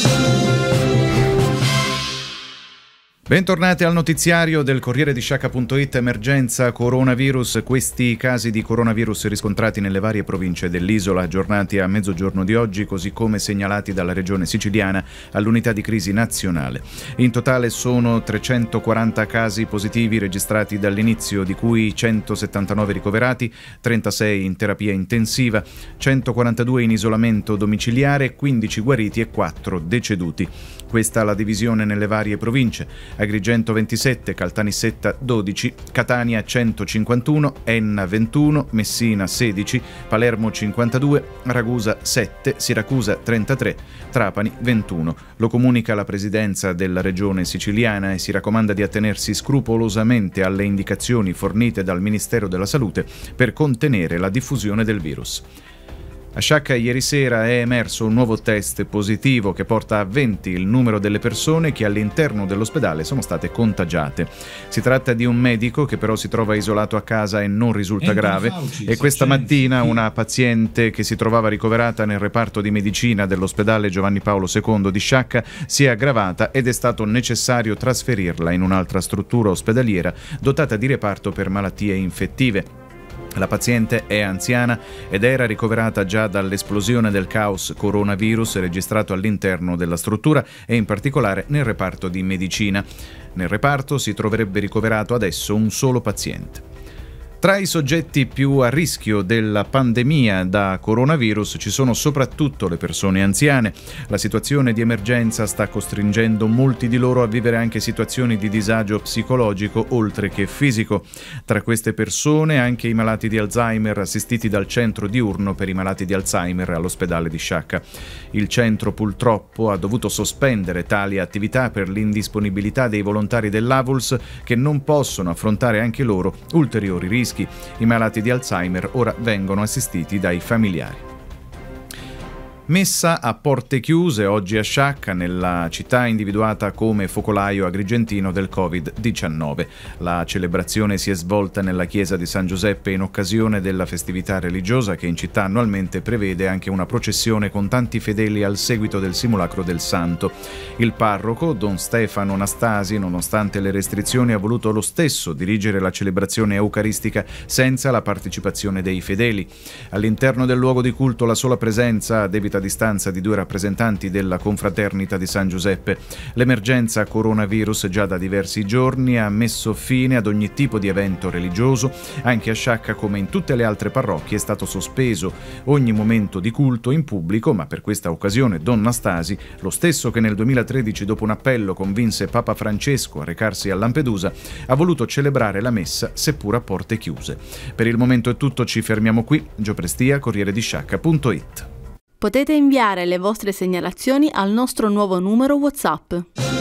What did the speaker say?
Bentornati al notiziario del Corriere di Sciacca.it. Emergenza coronavirus. Questi casi di coronavirus riscontrati nelle varie province dell'isola, aggiornati a mezzogiorno di oggi, così come segnalati dalla regione siciliana all'unità di crisi nazionale. In totale sono 340 casi positivi registrati dall'inizio, di cui 179 ricoverati, 36 in terapia intensiva, 142 in isolamento domiciliare, 15 guariti e 4 deceduti. Questa la divisione nelle varie province: Agrigento 27, Caltanissetta 12, Catania 151, Enna 21, Messina 16, Palermo 52, Ragusa 7, Siracusa 33, Trapani 21. Lo comunica la presidenza della regione siciliana e si raccomanda di attenersi scrupolosamente alle indicazioni fornite dal Ministero della Salute per contenere la diffusione del virus. A Sciacca ieri sera è emerso un nuovo test positivo che porta a 20 il numero delle persone che all'interno dell'ospedale sono state contagiate. Si tratta di un medico che però si trova isolato a casa e non risulta grave, e questa mattina una paziente che si trovava ricoverata nel reparto di medicina dell'ospedale Giovanni Paolo II di Sciacca si è aggravata ed è stato necessario trasferirla in un'altra struttura ospedaliera dotata di reparto per malattie infettive. La paziente è anziana ed era ricoverata già dall'esplosione del caos coronavirus registrato all'interno della struttura e in particolare nel reparto di medicina. Nel reparto si troverebbe ricoverato adesso un solo paziente. Tra i soggetti più a rischio della pandemia da coronavirus ci sono soprattutto le persone anziane. La situazione di emergenza sta costringendo molti di loro a vivere anche situazioni di disagio psicologico oltre che fisico. Tra queste persone anche i malati di Alzheimer assistiti dal centro diurno per i malati di Alzheimer all'ospedale di Sciacca. Il centro purtroppo ha dovuto sospendere tali attività per l'indisponibilità dei volontari dell'AVULS che non possono affrontare anche loro ulteriori rischi. I malati di Alzheimer ora vengono assistiti dai familiari. Messa a porte chiuse oggi a Sciacca, nella città individuata come focolaio agrigentino del Covid-19. La celebrazione si è svolta nella chiesa di San Giuseppe in occasione della festività religiosa che in città annualmente prevede anche una processione con tanti fedeli al seguito del simulacro del Santo. Il parroco, Don Stefano Nastasi, nonostante le restrizioni, ha voluto lo stesso dirigere la celebrazione eucaristica senza la partecipazione dei fedeli. All'interno del luogo di culto la sola presenza a debita distanza di 2 rappresentanti della confraternita di San Giuseppe. L'emergenza coronavirus già da diversi giorni ha messo fine ad ogni tipo di evento religioso. Anche a Sciacca, come in tutte le altre parrocchie, è stato sospeso ogni momento di culto in pubblico, ma per questa occasione Don Nastasi, lo stesso che nel 2013 dopo un appello convinse Papa Francesco a recarsi a Lampedusa, ha voluto celebrare la messa seppur a porte chiuse. Per il momento è tutto, ci fermiamo qui. Gio Prestia, Corriere di Sciacca.it. Potete inviare le vostre segnalazioni al nostro nuovo numero WhatsApp